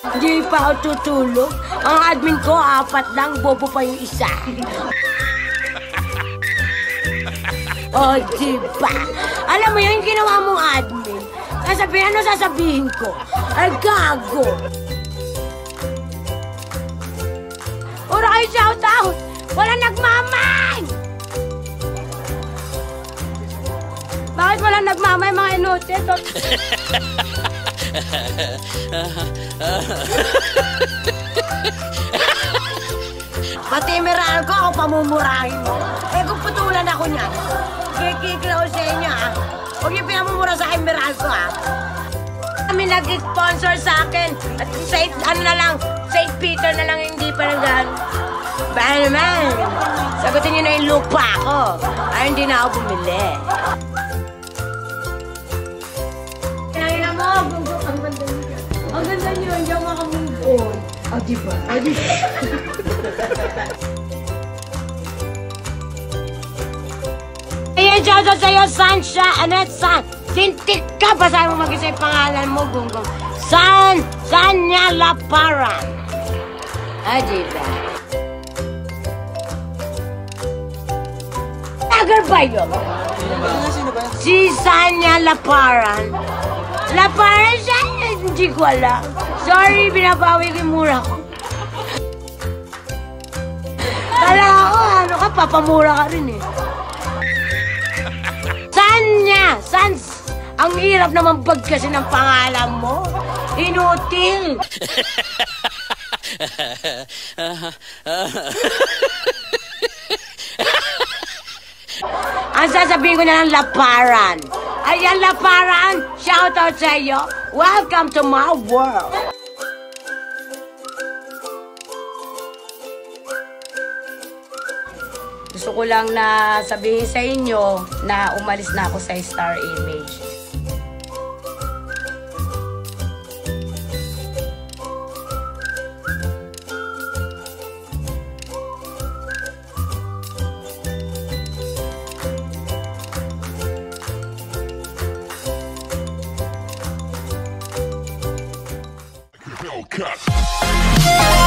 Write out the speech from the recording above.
Hindi pa ako tutulog. Ang admin ko, 4 lang. Bobo pa yung isa. O, diba? Alam mo yung ginawa mong admin. Ano sasabihin ko? Ay, gago. Puro kayo shout out. Wala nagmamay. Bakit wala nagmamay, mga Inutz? Pati meral ko, ako pamumurahin mo. Eh kung putulan ako niya, kikikil ako sa inyo, ha? Huwag niyo pinamumura sa akin, meral ko, ha? Kami nag-sponsor sa akin. At St. Peter na lang hindi pa nag-ano. Baka naman, sagutin niyo na yung lupa ko. Ay, hindi na ako bumili. Kaya mo, ang ganda niyo. Ang ganda niyo, hindi ako makamove on. O, diba? O, diba? Ayan, shoutout sa'yo, San. Tintik ka, basahin mo mag-isa yung pangalan mo, Gunggong. Sanya Laparan. O, diba? Tagar ba yun? Si Sanya Laparan. Laparan siya? Hindi ko alam. Sorry, binabawi ko yung mura ko. Kala ko, ano ka, papamura ka rin eh. Sanya! Ang hirap naman bagkasin ng pangalan mo. Inutil. Ang sasabihin ko na ng Laparan. Ayan, Laparan, shoutout sa iyo. Welcome to my world. Gusto ko lang na sabihin sa inyo na umalis na ako sa Star Image. Cut.